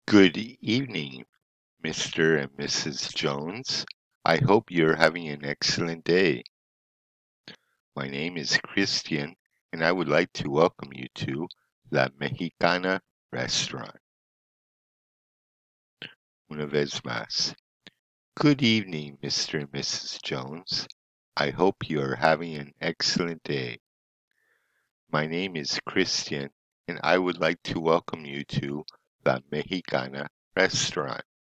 Good evening, Mr. and Mrs. Jones. I hope you're having an excellent day. My name is Christian, and I would like to welcome you to La Mexicana restaurant. Una vez más. Good evening, Mr. and Mrs. Jones. I hope you are having an excellent day. My name is Christian, and I would like to welcome you to La Mexicana restaurant.